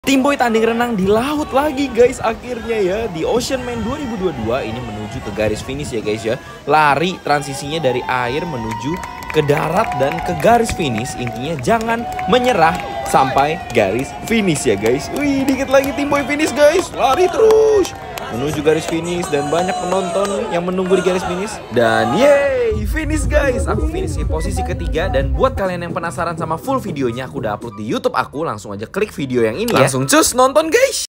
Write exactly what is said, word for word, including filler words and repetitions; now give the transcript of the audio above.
Tim Boy tanding renang di laut lagi guys akhirnya ya. Di Ocean Man dua ribu dua puluh dua ini menuju ke garis finish ya guys ya. Lari transisinya dari air menuju ke darat dan ke garis finish. Intinya jangan menyerah sampai garis finish ya guys. Wih, dikit lagi Tim Boy finish guys. Lari terus menuju garis finish dan banyak penonton yang menunggu di garis finish. Dan yeay, finish guys. Aku finish di posisi ketiga. Dan buat kalian yang penasaran sama full videonya, aku udah upload di YouTube aku. Langsung aja klik video yang ini ya. Langsung cus nonton guys.